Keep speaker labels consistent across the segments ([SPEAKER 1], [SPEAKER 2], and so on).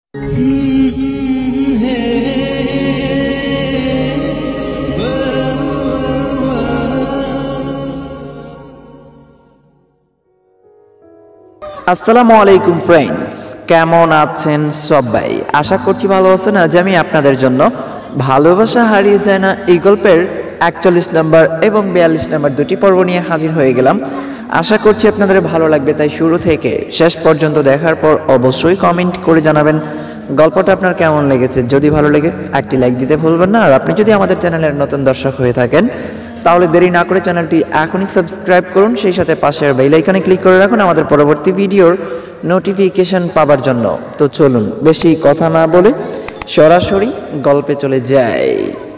[SPEAKER 1] আসসালামু আলাইকুম ফ্রেন্ডস, কেমন আছেন সবাই? আশা করছি ভালো আছেন। আজ আমি আপনাদের জন্য ভালোবাসা হারিয়ে যায় না এই গল্পের 41 নম্বর এবং 42 নম্বর দুটি পর্ব নিয়ে হাজির হয়ে গেলাম। আশা করছি আপনাদের ভালো লাগবে, তাই শুরু থেকে শেষ পর্যন্ত দেখার পর অবশ্যই কমেন্ট করে জানাবেন গল্পটা আপনার কেমন লেগেছে। যদি ভালো লেগে একটি লাইক দিতে ভুলবেন না। আর আপনি যদি আমাদের চ্যানেলের নতুন দর্শক হয়ে থাকেন তাহলে দেরি না করে চ্যানেলটি এখনই সাবস্ক্রাইব করুন, সেই সাথে পাশের বেল আইকনে ক্লিক করে রাখুন আমাদের পরবর্তী ভিডিওর নোটিফিকেশন পাওয়ার জন্য। তো চলুন বেশি কথা না বলে সরাসরি গল্পে চলে যাই।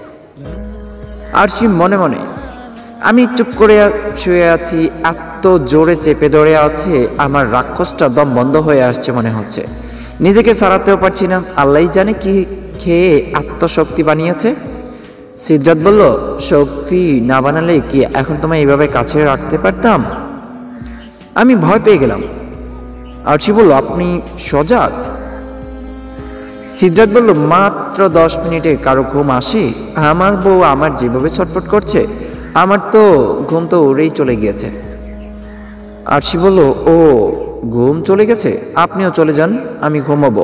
[SPEAKER 1] আরশি মনে মনে, আমি চুপ করে শুয়ে আছি, এত জোরে চেপে ধরে আছে আমার রাক্ষসটা দম বন্ধ হয়ে আসছে মনে হচ্ছে। নিজেকে সারাতেও পারছি না। আল্লাহই জানে কি খেয়ে আত্মশক্তি বানিয়েছে। সিদ্ধার্থ বলল, শক্তি না বানালে কি এখন তোমায় এইভাবে কাছে রাখতে পারতাম? আমি ভয় পেয়ে গেলাম। আরশি বলল, আপনি সজাগ? সিদ্ধার্থ বলল, মাত্র 10 মিনিটে কারো ঘুম আসে? আমার বউ আমার যেভাবে ছটফট করছে আমার তো ঘুম তো উড়েই চলে গিয়েছে। আরশি বলল, ও ঘুম চলে গেছে, আপনিও চলে যান, আমি ঘুমাবো।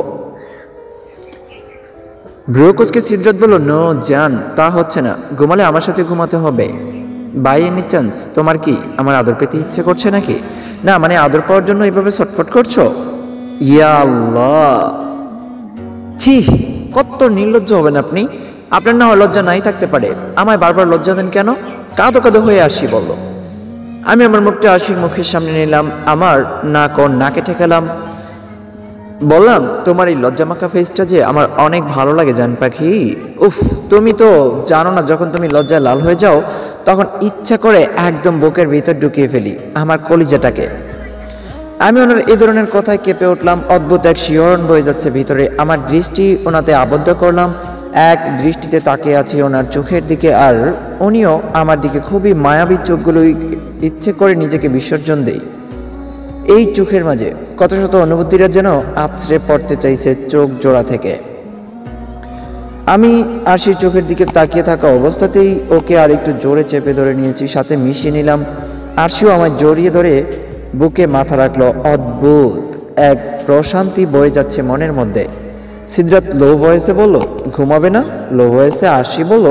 [SPEAKER 1] ব্রুকোচকে সিদ্ধার্থ বলল, নো জান, তা হচ্ছে না, ঘুমালে আমার সাথে ঘুমাতে হবে। বাই এনি চান্স তোমার কি আমার আদর পেতে ইচ্ছে করছে নাকি? না মানে আদর পাওয়ার জন্য এইভাবে ছটফট করছো? ইয়া আল্লাহ, ছি, কত নির্লজ্জ হবেন আপনি। আপনার না হয় লজ্জা নাই থাকতে পারে, আমায় বারবার লজ্জা দেন কেন? কাঁদো কাঁদো হয়ে আসি বলল। আমি আমার মুখটা আশির মুখের সামনে নিলাম, আমার নাক ও নাকে ঠেকালাম, বললাম, তোমার এই লজ্জামাখা ফেসটা যে আমার অনেক ভালো লাগে জান পাখি। উফ, তুমি তো জানো না, যখন তুমি লজ্জায় লাল হয়ে যাও তখন ইচ্ছা করে একদম বুকের ভিতর ঢুকিয়ে ফেলি আমার কলিজাটাকে। আমি ওনার এই ধরনের কথায় কেঁপে উঠলাম। অদ্ভুত এক শিহরণ বয়ে যাচ্ছে ভিতরে। আমার দৃষ্টি ওনাতে আবদ্ধ করলাম, এক দৃষ্টিতে তাকিয়ে আছি ওনার চোখের দিকে, আর উনিও আমার দিকে। খুবই মায়াবী চোখগুলো, ইচ্ছে করে নিজেকে বিসর্জন দেই এই চোখের মাঝে। কত শত অনুভূতিরা যেন আছড়ে পড়তে চাইছে চোখ জোড়া থেকে। আমি আরশির চোখের দিকে তাকিয়ে থাকা অবস্থাতেই ওকে আর একটু জোরে চেপে ধরে নিয়েছি, সাথে মিশিয়ে নিলাম। আরশিও আমায় জড়িয়ে ধরে বুকে মাথা রাখলো। অদ্ভুত এক প্রশান্তি বয়ে যাচ্ছে মনের মধ্যে। সিদ্ধার্থ লো ভয়েসে বলল, ঘুমাবে না? লো ভয়েসে আরশি বলল,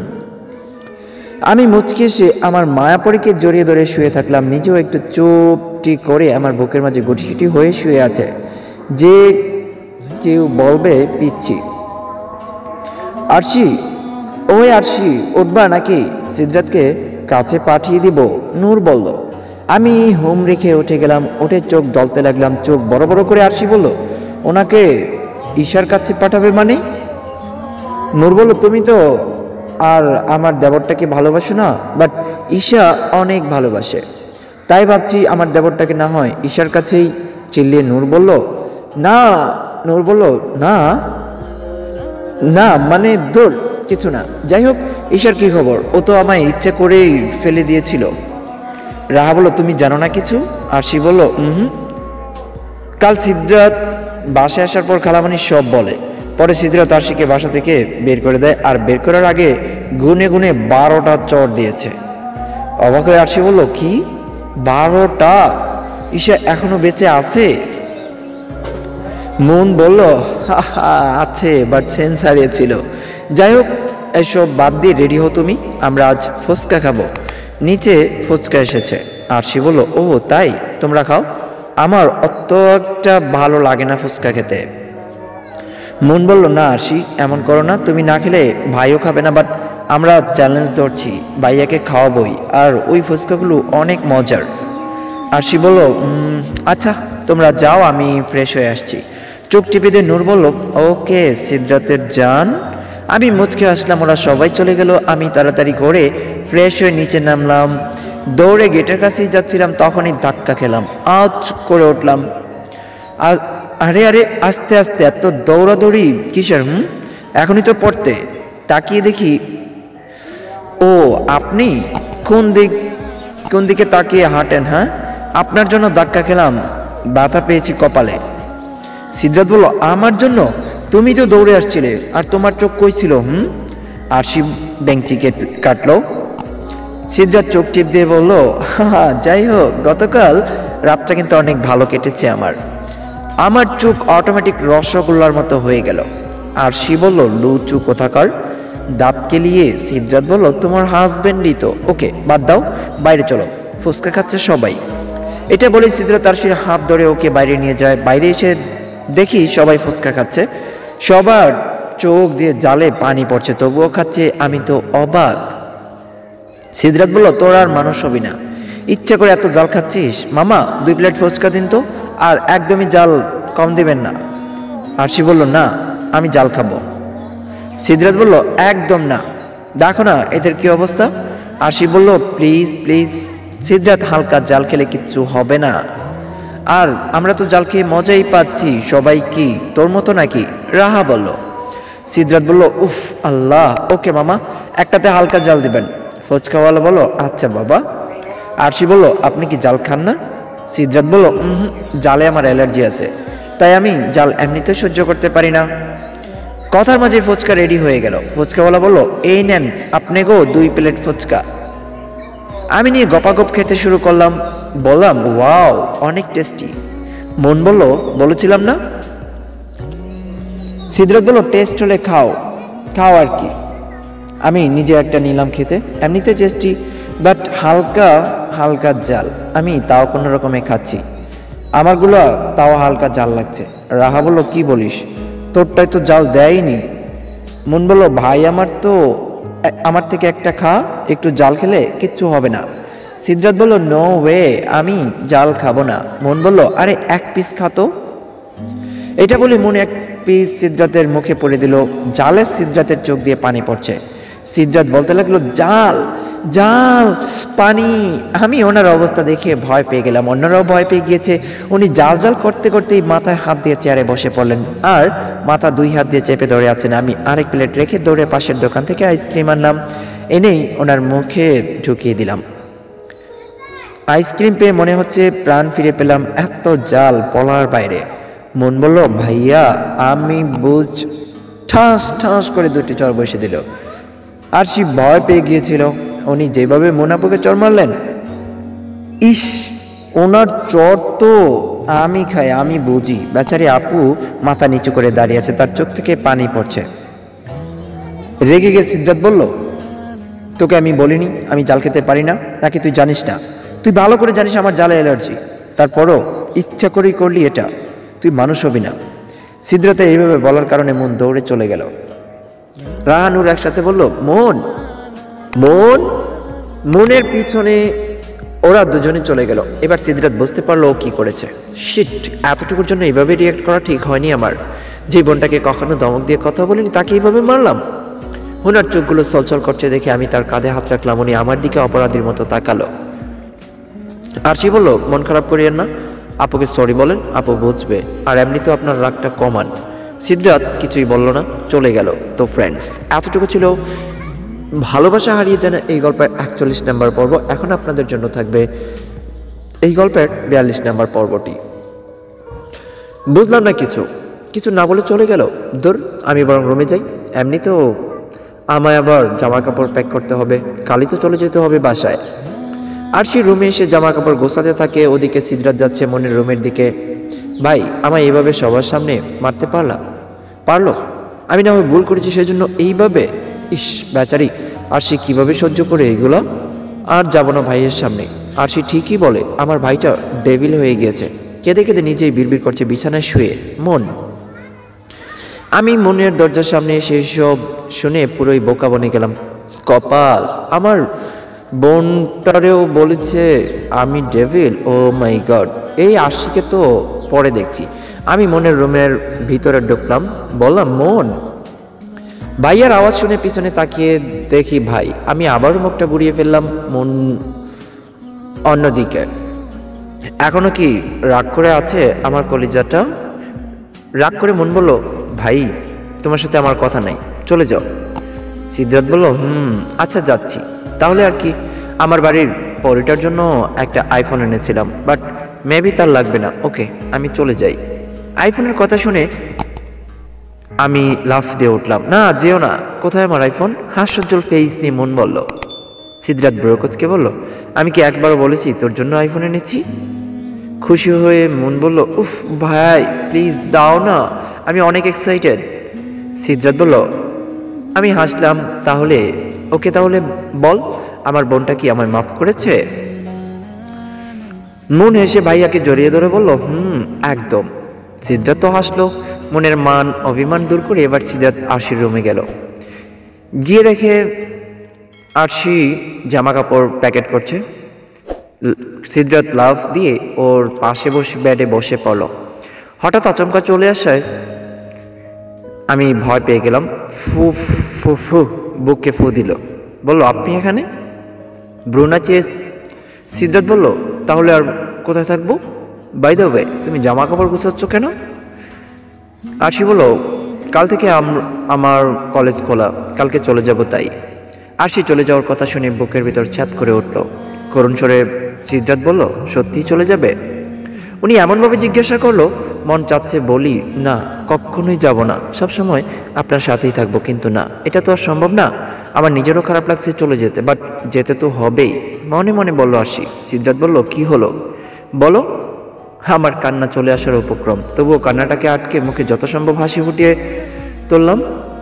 [SPEAKER 1] আমি মুচকি এসে আমার মায়াপরীকে জড়িয়ে ধরে শুয়ে থাকলাম। নিজেও একটু চুপটি করে আমার বুকের মাঝে গুটিসুটি হয়ে শুয়ে আছে। যে কেউ বলবে পিচ্ছি। আরশি, ওই আরশি, উঠবা নাকি? সিদ্ধার্থকে কাছে পাঠিয়ে দিব, নূর বলল। আমি হুম রেখে উঠে গেলাম। উঠে চোখ ডলতে লাগলাম, চোখ বড় বড় করে। আরশি বলল, ওনাকে ঈশার কাছে পাঠাবে মানে? নূর বলল, তুমি তো আর আমার দেবরটাকে ভালোবাসো না, বাট ঈশা অনেক ভালোবাসে, তাই ভাবছি আমার দেবরটাকে না হয় ঈশার কাছেই। চিল্লিয়ে নূর বলল, না। নূর বলল, না না মানে দূর কিছু না। যাই হোক, ঈশার কি খবর? ও তো আমায় ইচ্ছে করেই ফেলে দিয়েছিল। রাহা বলল, তুমি জানো না কিছু? আরশি বলল, কাল সিদ্ধার্থ বাসায় আসার পর খালামণি সব বলে। পরে সিদ্ধার্থ আরশিকে বাসা থেকে বের করে দেয়, আর বের করার আগে গুনে গুনে 12টা চড় দিয়েছে। অবাক হয়ে আরশি বলল, কি 12টা? ঈশা এখনো বেঁচে আছে? মুন বলল, আছে, বাট সেন্স হারিয়েছিল। যাই হোক, এসব বাদ দিয়ে রেডি হও তুমি, আমরা আজ ফুচকা খাবো। নিচে ফুচকা এসেছে। আরশি বলল, ও তাই, তোমরা খাও, আমার অত একটা ভালো লাগে না ফুচকা খেতে। মুন বলল, না আরশি, এমন করো না, তুমি না খেলে ভাইও খাবে না, বাট আমরা চ্যালেঞ্জ ধরছি, ভাইয়াকে খাওয়াবই, আর ওই ফুচকাগুলো অনেক মজার। আরশি বলল, আচ্ছা তোমরা যাও, আমি ফ্রেশ হয়ে আসছি। চোখ টিপে দিয়ে নূর বলল, ওকে সিদ্ধার্থের জান। আমি মুচকে আসলাম। ওরা সবাই চলে গেল। আমি তাড়াতাড়ি করে ফ্রেশ হয়ে নিচে নামলাম। দৌড়ে গেটের কাছেই যাচ্ছিলাম, তখনই ধাক্কা খেলাম। আজ করে উঠলাম। আরে আরে, আস্তে আস্তে, এত দৌড়াদৌড়ি কিসের? এখনই তো পড়তে। তাকিয়ে দেখি, ও আপনি কোন দিকে তাকিয়ে হাঁটেন? হ্যাঁ, আপনার জন্য ধাক্কা খেলাম, ব্যথা পেয়েছি কপালে। সিদ্ধার্থ বলল, আমার জন্য? তুমি তো দৌড়ে আসছিলে, আর তোমার চোখ কই ছিল? আরশি ডেংচি কাটলো। সিদ্ধার্থ চোখ টিপ দিয়ে বলল, যাই হোক, গতকাল রাতটা কিন্তু অনেক ভালো কেটেছে আমার। আমার চোখ অটোমেটিক রসগোল্লার মতো হয়ে গেল। আরশি বলল, লুচু কোথাকার। দাঁত কেলিয়ে সিদ্ধার্থ বলল, তোমার হাজবেন্ডই তো। ওকে বাদ দাও, বাইরে চলো, ফুচকা খাচ্ছে সবাই। এটা বলে সিদ্ধার্থ আরশির হাত ধরে ওকে বাইরে নিয়ে যায়। বাইরে এসে দেখি সবাই ফুচকা খাচ্ছে, সবার চোখ দিয়ে জালে পানি পড়ছে, তবুও খাচ্ছে। আমি তো অবাক। সিদ্ধার্থ বলল, তোর আর মানুষ হবি না, ইচ্ছা করে এত জাল খাচ্ছিস। মামা 2 প্লেট ফুচকা দিন তো, আর একদমই জাল কম দিবেন না। আরশি বলল, না আমি জাল খাবো। সিদ্ধার্থ বলল, একদম না, দেখো না এদের কি অবস্থা। আরশি বলল, প্লিজ প্লিজ। সিদ্ধার্থ, হালকা জাল খেলে কিচ্ছু হবে না, আর আমরা তো জাল খেয়ে মজাই পাচ্ছি। সবাই কি তোর মতো নাকি? রাহা বলল। সিদ্ধার্থ বলল, উফ আল্লাহ, ওকে মামা, একটাতে হালকা জাল দিবেন। ফুচকাওয়ালা বলল, আচ্ছা বাবা। আরশি বলল, আপনি কি জাল খান না? সিদ্ধার্থ বলল, জালে আমার অ্যালার্জি আছে, তাই আমি জাল এমনিতে সহ্য করতে পারি না। কথার মাঝে ফুচকা রেডি হয়ে গেল। ফুচকাওয়ালা বলল, এই নেন আপনি গো 2 প্লেট ফুচকা। আমি নিয়ে গপাগপ খেতে শুরু করলাম। বললাম, ওয়াও অনেক টেস্টি। মন বলল, বলেছিলাম না। সিদ্ধার্থ বলল, টেস্ট হলে খাও, খাও আর কি। আমি নিজে একটা নিলাম খেতে, এমনিতে টেস্টি, বাট হালকা হালকা জাল। আমি তাও কোনো রকমে খাচ্ছি, আমারগুলো তাও হালকা জাল লাগছে। রাহা বলল, কি বলিস, তোরটাই তো জাল দেয়নি। মন বলল, ভাই আমার থেকে একটা খা, একটু জাল খেলে কিচ্ছু হবে না। সিদ্ধার্থ বলল, নো ওয়ে, আমি জাল খাবো না। মন বলল, আরে 1 পিস খাতো। এটা বলে মন 1 পিস সিদ্ধার্থের মুখে পড়ে দিল। জালে সিদ্ধার্থের চোখ দিয়ে পানি পড়ছে। সিদ্ধার্থ বলতে লাগলো, জাল জাল পানি। আমি ওনার অবস্থা দেখে ভয় পেয়ে গেলাম, অন্যরাও ভয় পেয়ে গিয়েছে। উনি জাল জাল করতে করতেই মাথায় হাত দিয়ে চেয়ারে বসে পড়লেন, আর মাথা 2 হাত দিয়ে চেপে ধরে আছেন। আমি আরেক প্লেট রেখে দৌড়ে পাশের দোকান থেকে আইসক্রিম আনলাম, এনেই ওনার মুখে ঢুকিয়ে দিলাম। আইসক্রিম পেয়ে মনে হচ্ছে প্রাণ ফিরে পেলাম, এত জাল বলার বাইরে। মন বলল, ভাইয়া আমি বুঝ। ঠাস ঠাস করে 2টি চড় বসে দিল। আরশি ভয় পেয়ে গিয়েছিল। উনি যেভাবে মোনাপুকে চড় মারলেন, ইস, ওনার চড় তো আমি খাই, আমি বুঝি। বেচারি আপু মাথা নিচু করে দাঁড়িয়ে আছে, তার চোখ থেকে পানি পড়ছে। রেগে গিয়ে সিদ্ধার্থ বলল, তোকে আমি বলিনি আমি জাল খেতে পারি না, নাকি তুই জানিস না? তুই ভালো করে জানিস আমার জালে অ্যালার্জি, তারপরও ইচ্ছা করেই করলি এটা, তুই মানুষ হবি না। সিদ্ধার্থের এইভাবে বলার কারণে মন দৌড়ে চলে গেল। রাহানুর একসাথে বলল, মন মন। মনের পিছনে ওরা দুজনে চলে গেল। এবার সিদ্ধার্থ বুঝতে পারলো ও কি করেছে। শিট, এতটুকুর জন্য এইভাবে রিয়েক্ট করা ঠিক হয়নি আমার। যে বোনটাকে কখনো ধমক দিয়ে কথা বলিনি তাকে এইভাবে মারলাম। ওনার চোখগুলো চলচল করছে দেখে আমি তার কাঁধে হাত রাখলাম। উনি আমার দিকে অপরাধীর মতো তাকালো। আরশি বলল, মন খারাপ করিয়েন না, আপুকে সরি বলেন, আপু বুঝবে, আর এমনিতেও আপনার রাগটা কমান। সিদ্ধার্থ কিছুই বলল না, চলে গেল। তো ফ্রেন্ডস, এতটুকু ছিল ভালোবাসা হারিয়ে জানা এই গল্পের 41 নম্বর পর্ব। এখন আপনাদের জন্য থাকবে এই গল্পের 42 নম্বর পর্বটি। বুঝলাম না কিছু না বলে চলে গেল। দূর, আমি বরং রুমে যাই, এমনিতেও আমায় আবার জামা কাপড় প্যাক করতে হবে, কালই তো চলে যেতে হবে বাসায়। আরশি রুমে এসে জামা কাপড় গোছাতে থাকে, ওদিকে সিদ্ধার্থ যাচ্ছে মনের রুমের দিকে। ভাই, আমায় এইভাবে সবার সামনে মারতে পারলো? আমি না হয় ভুল করেছি সেজন্য এইভাবে? ইস, বেচারি আরশি কিভাবে সহ্য করে এগুলো। আর যাব না ভাইয়ের সামনে। আরশি ঠিকই বলে, আমার ভাইটা ডেভিল হয়ে গিয়েছে। কেঁদে কেঁদে নিজেই বিড়বিড় করছে বিছানায় শুয়ে। আমি মনের দরজার সামনে এসে সব শুনে পুরোই বোকা বনে গেলাম। কপাল, আমার বোনটারেও বলেছে আমি ডেভিল। ও মাই গড, এই আরশিকে তো পরে দেখছি। আমি মনের রুমের ভিতরে ঢুকলাম, বললাম, মন। ভাইয়ার আওয়াজ শুনে পিছনে তাকিয়ে দেখি ভাই। আমি আবারও মুখটা ঘুরিয়ে ফেললাম। মন অন্যদিকে। এখনো কি রাগ করে আছে আমার কলিজাটা? রাগ করে মন বলল, ভাই তোমার সাথে আমার কথা নাই, চলে যাও। সিদ্ধার্থ বলল, আচ্ছা যাচ্ছি। তাহলে আর কি, আমার বাড়ির পরিটার জন্য একটা আইফোন এনেছিলাম, বাট মেবি তার লাগবে না। ওকে, আমি চলে যাই। আইফোনের কথা শুনে আমি লাফ দিয়ে উঠলাম। না যেও না, কোথায় আমার আইফোন? হাস্যোজ্জ্বল ফেস নিয়ে মন বলল। সিদ্ধার্থ ব্রোকোচকে বলল, আমি কি একবারও বলেছি তোর জন্য আইফোন এনেছি? খুশি হয়ে মন বলল, উফ ভাই প্লিজ দাও না, আমি অনেক এক্সাইটেড। সিদ্ধার্থ বলল, আমি হাসলাম, তাহলে ওকে, তাহলে বল আমার বোনটা কি আমায় মাফ করেছে? মন হেসে ভাইয়াকে জড়িয়ে ধরে বলল, একদম। সিদ্ধার্থ হাসলো, মনের মান অভিমান দূর করে। এবার সিদ্ধার্থ আরশির রুমে গেল, গিয়ে দেখে আরশি জামা কাপড় প্যাকেট করছে। সিদ্ধার্থ লাফ দিয়ে ওর পাশে বসে বেডে বসে পড়ল। হঠাৎ আচমকা চলে আসায় আমি ভয় পেয়ে গেলাম। ফু ফু ফু বুকে ফু দিল, বলল, আপনি এখানে? ব্রুনা চেয়ে সিদ্ধার্থ বলল, তাহলে আর কোথায় থাকবো? বাই দ্য ওয়ে, তুমি জামা কাপড় গুছাচ্ছ কেন? আরশি বলল, কাল থেকে আমার কলেজ খোলা, কালকে চলে যাব তাই। আরশি চলে যাওয়ার কথা শুনে বুকের ভিতর ছ্যাদ করে উঠল। করুণ স্বরে সিদ্ধার্থ বলল, সত্যিই চলে যাবে? উনি এমনভাবে জিজ্ঞাসা করলো, মন চাচ্ছে বলি, না কখনোই যাব না, সবসময় আপনার সাথেই থাকবো, কিন্তু না, এটা তো আর সম্ভব না। আমার নিজেরও খারাপ লাগছে চলে যেতে, বাট যেতে তো হবেই, মনে মনে বলল আরশি। সিদ্ধার্থ বলল, কি হলো বলো? আমার কান্না চলে আসার উপক্রম, তবুও কান্নাটাকে আটকে মুখে যত সম্ভব হাসি ফুটিয়ে তুললাম।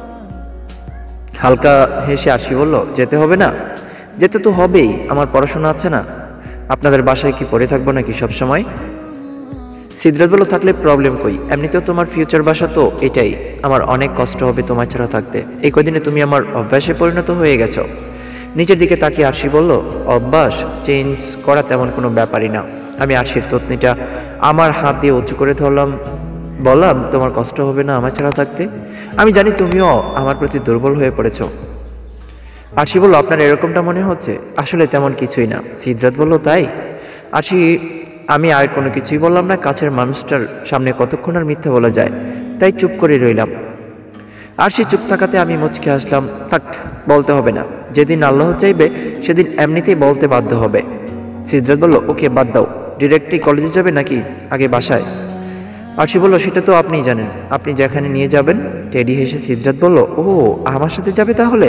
[SPEAKER 1] হালকা হেসে আরশি বলল, যেতে হবে না? যেতে তো হবেই, আমার পড়াশোনা আছে না। আপনাদের বাসায় কি পড়ে থাকবো নাকি সব সময়? সিদ্ধার্থ বলল, থাকলে প্রবলেম কই, এমনিতেও তোমার ফিউচার বাসা তো এটাই, আমার অনেক কষ্ট হবে তোমার ছাড়া থাকতে। এই কদিনে তুমি আমার অভ্যাসে পরিণত হয়ে গেছো। নিচের দিকে তাকিয়ে আরশি বলল, অভ্যাস চেঞ্জ করা তেমন কোনো ব্যাপারই না। আমি আরশির ততনিটা আমার হাত দিয়ে উঁচু করে ধরলাম, বললাম, তোমার কষ্ট হবে না আমার ছাড়া থাকতে? আমি জানি তুমিও আমার প্রতি দুর্বল হয়ে পড়েছো। আরশি বলল, আপনার এরকমটা মনে হচ্ছে, আসলে তেমন কিছুই না। সিদ্ধার্থ বলল, তাই? আরশি আমি আর কোনো কিছুই বললাম না, কাছের মানুষটার সামনে কতক্ষণ আর মিথ্যা বলা যায়, তাই চুপ করে রইলাম। আরশি চুপ থাকাতে আমি মুচকে আসলাম, থাক বলতে হবে না, যেদিন আল্লাহ চাইবে সেদিন এমনিতেই বলতে বাধ্য হবে। সিদ্ধার্থ বলল, ওকে বাদ দাও, ডিরেক্টলি কলেজে যাবে নাকি আগে বাসায়? আরশি বলল, সেটা তো আপনিই জানেন, আপনি যেখানে নিয়ে যাবেন। টেডি হেসে সিদ্ধার্থ বলল, ও আমার সাথে যাবে তাহলে?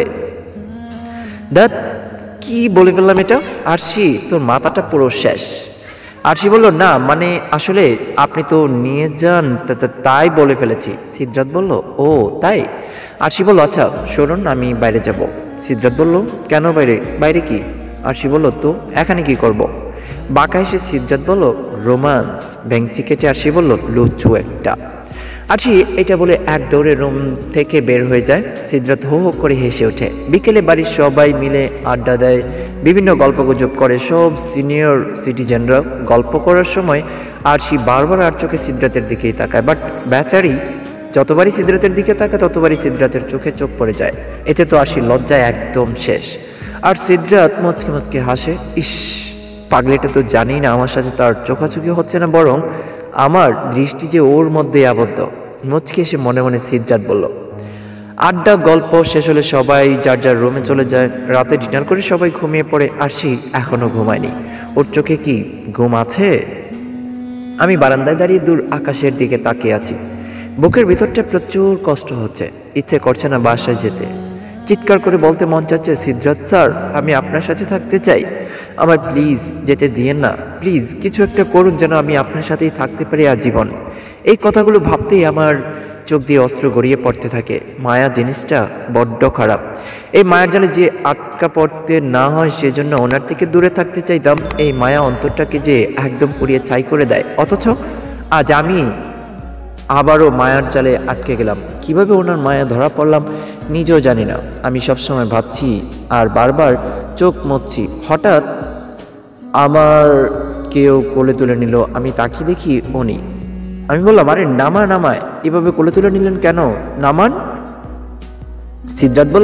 [SPEAKER 1] দ্যাট কি বলে ফেললাম এটা? আরশি তোর মাথাটা পুরো শেষ। আরশি বলল, না মানে আসলে আপনি তো নিয়ে যান তাই বলে ফেলেছি। সিদ্ধার্থ বলল, ও তাই? আরশি বলল, আচ্ছা শুনুন, আমি বাইরে যাব। সিদ্ধার্থ বলল, কেন বাইরে? বাইরে কি? আরশি বলল, তো এখানে কি করব? বাঁকা হেসে সিদ্ধার্থ বলল, রোমান্স। ভেংচি কেটে আরশি বলল, লুচু একটা। আরশি এটা বলে এক দৌড়ে রুম থেকে বের হয়ে যায়। সিদ্ধার্থ হো হো করে হেসে ওঠে। বিকেলে বাড়ির সবাই মিলে আড্ডা দেয়, বিভিন্ন গল্পগুজব করে, সব সিনিয়র সিটিজেনরা। গল্প করার সময় আরশি বারবার আর চোখে সিদ্ধার্থের দিকেই তাকায়, বাট বেচারি যতবারই সিদ্ধার্থের দিকে তাকায় ততবারই সিদ্ধার্থের চোখে চোখ পড়ে যায়। এতে তো আরশির লজ্জায় একদম শেষ। আর সিদ্ধার্থ মুচকে মুচকে হাসে, ইস পাগলেটা তো জানি না আমার সাথে তার চোখাচোখি হচ্ছে না, বরং আমার দৃষ্টি যে ওর মধ্যে আবদ্ধ। মুচকে এসে মনে মনে সিদ্ধার্থ বলল। আড্ডা গল্প শেষ হলে সবাই যার যার রুমে চলে যায়। রাতে ডিনার করে সবাই ঘুমিয়ে পড়ে। আরশি এখনো ঘুমায়নি। ওর চোখে কি ঘুম আছে? আমি বারান্দায় দাঁড়িয়ে দূর আকাশের দিকে তাকিয়ে আছি। বুকের ভিতরটা প্রচুর কষ্ট হচ্ছে, ইচ্ছে করছে না বাসায় যেতে। চিৎকার করে বলতে মন চাচ্ছে, সিদ্ধার্থ স্যার আমি আপনার সাথে থাকতে চাই, আমার প্লিজ যেতে দিয়েন না, প্লিজ কিছু একটা করুন যেন আমি আপনার সাথেই থাকতে পারি আজীবন। এই কথাগুলো ভাবতেই আমার চোখ দিয়ে অস্ত্র গড়িয়ে পড়তে থাকে। মায়া জিনিসটা বড্ড খারাপ। এই মায়ার জালে যে আটকা পড়তে না হয় সেজন্য ওনার থেকে দূরে থাকতে চাইতাম। এই মায়া অন্তরটাকে যে একদম পুড়িয়ে ছাই করে দেয়, অথচ আজ আমি আবারও মায়ার জালে আটকে গেলাম। কিভাবে ওনার মায়া ধরা পড়লাম নিজেও জানি না। আমি সবসময় ভাবছি আর বারবার চোখ মুছছি। হঠাৎ আমার কেউ কোলে তুলে নিল। আমি তাকিয়ে দেখি উনি। আমি বললাম, আরে নামায় এভাবে কোলে তুলে নিলেন কেন, নামান। সিদ্ধার্থ বলল,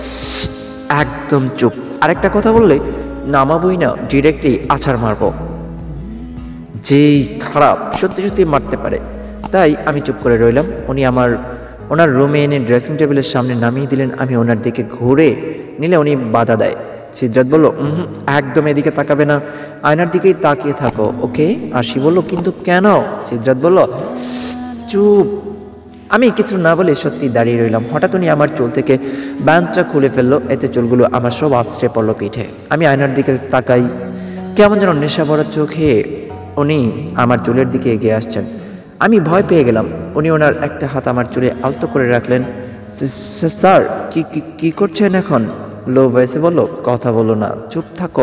[SPEAKER 1] একদম চুপ, আরেকটা কথা বললে নামাবই না, ডিরেক্টলি আছাড় মারবো। যেই খারাপ সত্যি সত্যি মারতে পারে। তাই আমি চুপ করে রইলাম। উনি ওনার রুমে এনে ড্রেসিং টেবিলের সামনে নামিয়ে দিলেন। আমি ওনার দিকে ঘুরে নিলে উনি বাধা দেয়। সিদ্ধার্থ বলল, একদম এদিকে তাকাবে না, আয়নার দিকেই তাকিয়ে থাকো, ওকে? আরশি বলল, কিন্তু কেন? সিদ্ধার্থ বলল, চুপ। আমি কিছু না বলে সত্যি দাঁড়িয়ে রইলাম। হঠাৎ উনি আমার চুল থেকে ব্যান্ডটা খুলে ফেললো, এতে চুলগুলো আমার সব আছড়ে পড়লো পিঠে। আমি আয়নার দিকে তাকাই, কেমন যেন নেশা ভরা চোখে উনি আমার চুলের দিকে এগিয়ে আসছেন। আমি ভয় পেয়ে গেলাম। উনি ওনার একটা হাত আমার চুলে আলতো করে রাখলেন। স্যার, কি কি করছেন এখন? লো ভয়েসে বলল, কথা বলো না, চুপ থাকো।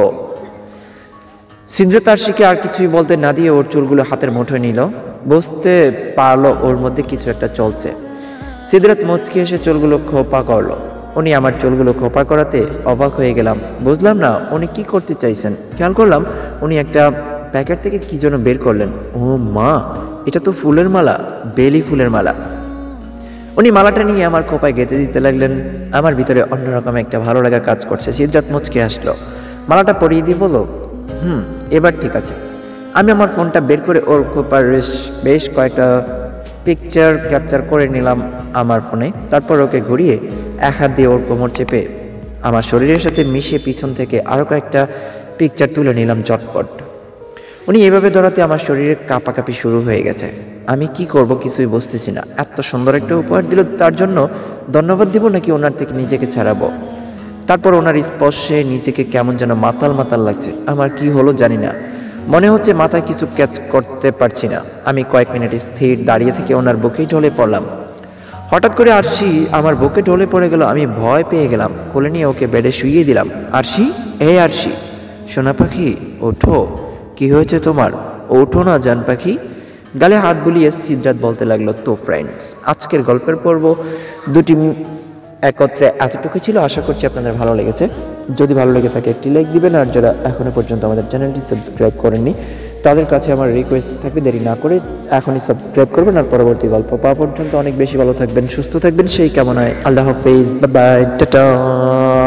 [SPEAKER 1] সিদ্ধার্থ আরশিকে আর কিছুই বলতে না দিয়ে ওর চুলগুলো হাতের মুঠোয় নিল। বুঝতে পারলো ওর মধ্যে কিছু একটা চলছে। সিদ্ধার্থ মুচকি এসে চুলগুলো খোপা করলো। উনি আমার চুলগুলো খোপা করাতে অবাক হয়ে গেলাম। বুঝলাম না উনি কি করতে চাইছেন। খেয়াল করলাম উনি একটা প্যাকেট থেকে কি যেন বের করলেন। ও মা, এটা তো ফুলের মালা, বেলি ফুলের মালা। উনি মালাটা নিয়ে আমার খোপায় গেঁথে দিতে লাগলেন। আমার ভিতরে অন্যরকম একটা ভালো লাগা কাজ করছে। সিদ্ধার্থ মুচকে আসলো, মালাটা পরিয়ে দিয়ে বলল, এবার ঠিক আছে। আমি আমার ফোনটা বের করে ওর খোপার বেশ কয়েকটা পিকচার ক্যাপচার করে নিলাম আমার ফোনে। তারপর ওকে ঘুরিয়ে এক হাত দিয়ে ওর কোমর চেপে আমার শরীরের সাথে মিশিয়ে পিছন থেকে আরও কয়েকটা পিকচার তুলে নিলাম চটপট। উনি এভাবে ধরাতে আমার শরীরের কাঁপাকাঁপি শুরু হয়ে গেছে। আমি কি করব কিছুই বুঝতেছি না। এত সুন্দর একটা উপহার দিল, তার জন্য ধন্যবাদ দিব নাকি ওনার থেকে নিজেকে ছাড়াবো? তারপর ওনার স্পর্শে নিজেকে কেমন যেন মাতাল মাতাল লাগছে। আমার কি হলো জানি না, মনে হচ্ছে মাথায় কিছু ক্যাচ করতে পারছি না। আমি কয়েক মিনিট স্থির দাঁড়িয়ে থেকে ওনার বুকেই ঢলে পড়লাম। হঠাৎ করে আরশি আমার বুকে ঢলে পড়ে গেল। আমি ভয় পেয়ে গেলাম। কোলে নিয়ে ওকে বেডে শুইয়ে দিলাম। আরশি, এই আরশি, সোনা পাখি ওঠো। কি হয়েছে তোমার? ওঠো না জান পাখি। গালে হাত বুলিয়ে সিদ্ধার্থ বলতে লাগলো, তো ফ্রেন্ডস, আজকের গল্পের পর্ব দুটি একত্রে এতটুকু ছিল। আশা করছি আপনাদের ভালো লেগেছে। যদি ভালো লেগে থাকে একটি লাইক দিবেন, আর যারা এখনো পর্যন্ত আমাদের চ্যানেলটি সাবস্ক্রাইব করেননি তাদের কাছে আমার রিকোয়েস্ট থাকবে দেরি না করে এখনই সাবস্ক্রাইব করবেন। আর পরবর্তী গল্প পাওয়া পর্যন্ত অনেক বেশি ভালো থাকবেন, সুস্থ থাকবেন, সেই কামনায় আল্লাহ হাফেজ, বাই বাই, টাটা।